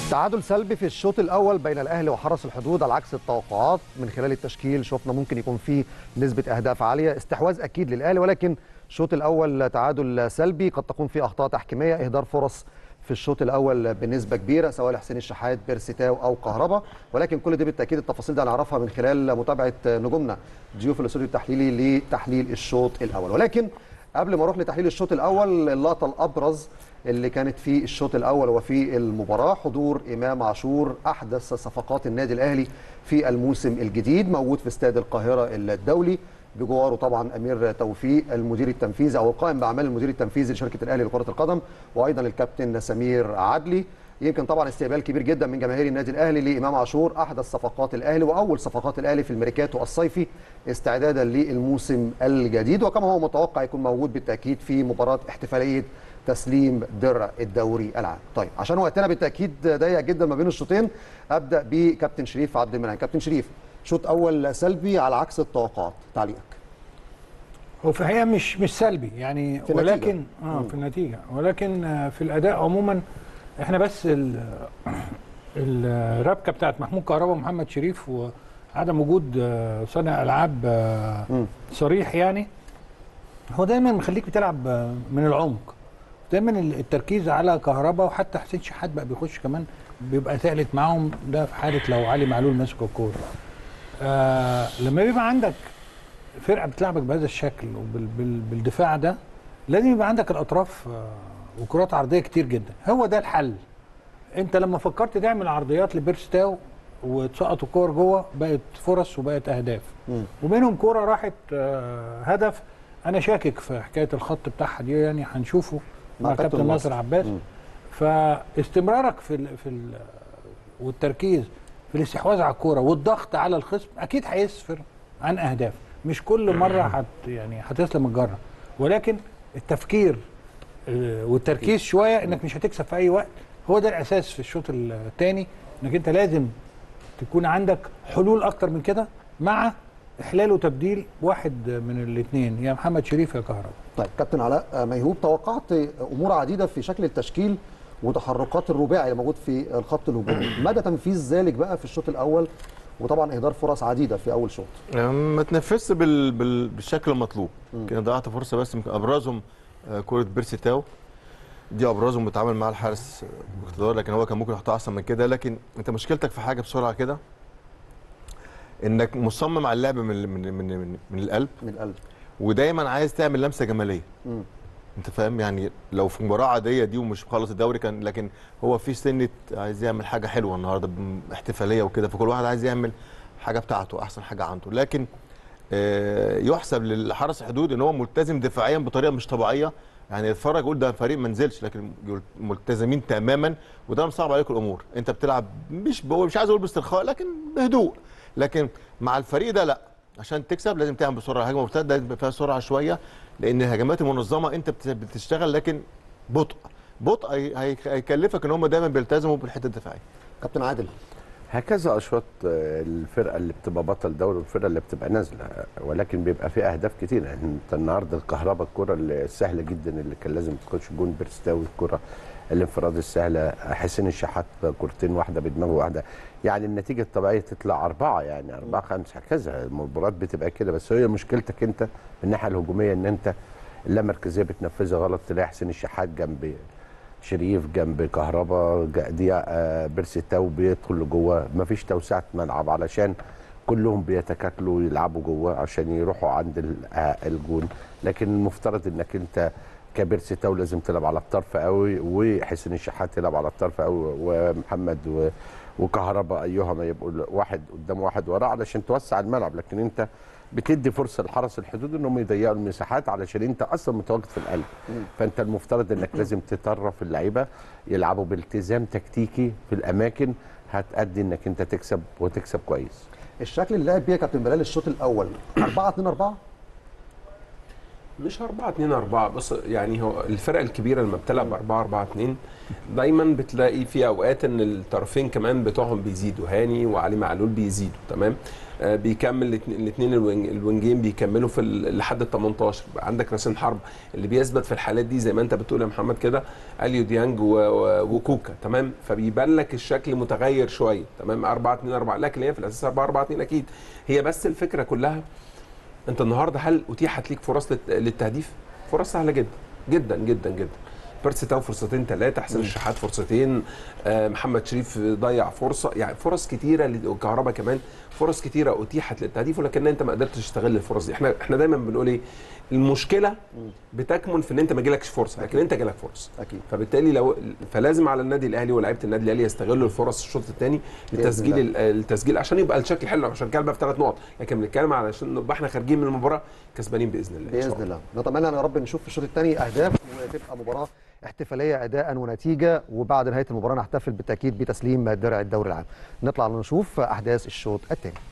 تعادل سلبي في الشوط الاول بين الاهلي وحرس الحدود على عكس التوقعات. من خلال التشكيل شفنا ممكن يكون فيه نسبه اهداف عاليه، استحواذ اكيد للاهلي، ولكن الشوط الاول تعادل سلبي، قد تكون فيه اخطاء تحكيميه، اهدار فرص في الشوط الاول بنسبه كبيره سواء لحسين الشحات بيرسيتاو او كهربا، ولكن كل دي بالتاكيد التفاصيل دي هنعرفها من خلال متابعه نجومنا ضيوف الاستوديو التحليلي لتحليل الشوط الاول. ولكن قبل ما اروح لتحليل الشوط الاول، اللقطه الابرز اللي كانت في الشوط الاول وفي المباراه حضور امام عاشور احدث صفقات النادي الاهلي في الموسم الجديد، موجود في استاد القاهره الدولي، بجواره طبعا امير توفيق المدير التنفيذي او القائم باعمال المدير التنفيذي لشركه الاهلي لكره القدم، وايضا الكابتن سمير عدلي. يمكن طبعا استقبال كبير جدا من جماهير النادي الاهلي لامام عاشور احدث صفقات الاهلي واول صفقات الاهلي في الميركاتو الصيفي استعدادا للموسم الجديد، وكما هو متوقع يكون موجود بالتاكيد في مباراه احتفاليه تسليم درع الدوري العام. طيب عشان وقتنا بالتاكيد ضيق جدا ما بين الشوطين، ابدا بكابتن شريف عبد المنعم. كابتن شريف، شوط اول سلبي على عكس التوقعات، تعليقك؟ هو في الحقيقه مش سلبي يعني، في ولكن في النتيجه، ولكن في الاداء عموما احنا بس الربكه بتاعت محمود كهربا ومحمد شريف وعدم وجود صانع العاب صريح يعني، هو دايما مخليك بتلعب من العمق، دايما التركيز على كهربا، وحتى حسين شحات بقى بيخش كمان بيبقى ثالث معاهم، ده في حاله لو علي معلول ماسك الكوره. لما بيبقى عندك فرقه بتلعبك بهذا الشكل وبالدفاع ده، لازم يبقى عندك الاطراف وكرات عرضيه كتير جدا. هو ده الحل. انت لما فكرت تعمل عرضيات لبيرستاو وتسقط الكور جوه، بقت فرص وبقت اهداف، ومنهم كوره راحت هدف. انا شاكك في حكايه الخط بتاعها دي، يعني هنشوفه مع كابتن ناصر عباس. فاستمرارك والتركيز في الاستحواذ على الكوره والضغط على الخصم اكيد هيسفر عن اهداف. مش كل مره يعني هتسلم الجره، ولكن التفكير والتركيز شويه انك مش هتكسب في اي وقت، هو ده الاساس في الشوط الثاني، انك انت لازم تكون عندك حلول اكتر من كده، مع احلال وتبديل واحد من الاثنين، يا محمد شريف يا كهربا. طيب كابتن علاء ميهوب، توقعت امور عديده في شكل التشكيل وتحركات الرباعي اللي موجود في الخط الهجومي، مدى تنفيذ ذلك بقى في الشوط الاول، وطبعا اهدار فرص عديده في اول شوط؟ ما تنفذش بالشكل المطلوب. كان ضيعت فرصه بس، ابرزهم كره بيرسيتاو دي، ابرزهم بيتعامل مع الحارس باقتدار، لكن هو كان ممكن يحطها احسن من كده. لكن انت مشكلتك في حاجه بسرعه كده، انك مصمم على اللعب من القلب، ودايما عايز تعمل لمسه جماليه. انت فاهم يعني، لو في مباراه عاديه دي ومش مخلص الدوري كان، لكن هو في سنه عايز يعمل حاجه حلوه النهارده احتفاليه وكده، فكل واحد عايز يعمل حاجه بتاعته، احسن حاجه عنده. لكن يحسب لحرس الحدود ان هو ملتزم دفاعيا بطريقه مش طبيعيه، يعني يتفرج يقول ده فريق ما نزلش، لكن ملتزمين تماما، وده مصعب عليك الامور. انت بتلعب مش عايز اقول باسترخاء، لكن بهدوء. لكن مع الفريق ده لا، عشان تكسب لازم تعمل بسرعه، هجمه مرتده لازم يبقى فيها سرعه شويه، لان الهجمات المنظمه انت بتشتغل، لكن بطء هيكلفك ان هم دايما بيلتزموا بالحته الدفاعيه. كابتن عادل، هكذا اشواط الفرقه اللي بتبقى بطل دوري والفرقه اللي بتبقى نازله، ولكن بيبقى فيها اهداف كتير. يعني انت النهارده الكهرباء، الكره السهله جدا اللي كان لازم تخش جون بيرستاوي، الكره الانفراد السهله، حسين الشحات كورتين، واحده بدماغه واحده، يعني النتيجه الطبيعيه تطلع 4، يعني 4 5 هكذا. المباريات بتبقى كده، بس هي مشكلتك انت من الناحيه الهجوميه، ان انت اللامركزيه بتنفذها غلط. تلاقي حسين الشحات جنب شريف، جنب كهربا، دي بيرسيتاو بيدخل لجوه، مفيش توسعه ملعب علشان كلهم بيتكاتلوا يلعبوا جوه عشان يروحوا عند الجون. لكن المفترض انك انت كبيرسيتاو لازم تلعب على الطرف قوي، وحسين الشحات يلعب على الطرف قوي، ومحمد وكهربا ايهما يبقوا واحد قدام واحد ورا علشان توسع الملعب. لكن انت بتدي فرصه لحرس الحدود انهم يضيقوا المساحات علشان انت اصلا متواجد في القلب. فانت المفترض انك لازم تطرف اللعيبه يلعبوا بالتزام تكتيكي في الاماكن هتأدي انك انت تكسب وتكسب كويس. الشكل اللي لعب بيه كابتن بلال الشوط الاول 4-2-4، مش 4-2-4. بص يعني، هو الفرق الكبيره لما بتلعب 4-4-2 دايما بتلاقي في اوقات ان الطرفين كمان بتوعهم بيزيدوا، هاني وعلي معلول بيزيدوا، تمام. بيكمل الاثنين الوينجين بيكملوا في لحد ال 18. عندك راسين حرب اللي بيثبت في الحالات دي زي ما انت بتقول يا محمد كده اليو ديانج وكوكا، تمام. فبيبان لك الشكل متغير شويه، تمام. 4-2-4، لكن هي في الاساس 4-4-2 اكيد. هي بس الفكره كلها انت النهارده هل اتيحت ليك فرص للتهديف؟ فرص سهله جدا جدا جدا جدا. بيرسي تاو فرصتين ثلاثه، حسين الشحات فرصتين، محمد شريف ضيع فرصه، يعني فرص كتيره، وكهربا كمان فرص كتيره اتيحت للتهديف، ولكن انت ما قدرتش تستغل الفرص دي. احنا دايما بنقول ايه؟ المشكله بتكمن في ان انت ما جالكش فرصه، لكن انت جالك فرصه اكيد. فبالتالي فلازم على النادي الاهلي ولاعيبه النادي الاهلي يستغلوا الفرص الشوط الثاني للتسجيل، التسجيل عشان يبقى الشكل حلو، عشان كده بقى في 3 نقط، لكن بنتكلم علشان نبقى احنا خارجين من المباراه كسبانين باذن الله. باذن الله نتمنى يا رب نشوف في الشوط الثاني اهداف وتبقى مباراه احتفاليه اداء ونتيجه، وبعد نهايه المباراه نحتفل بالتاكيد بتسليم درع الدوري العام. نطلع نشوف احداث الشوط الثاني.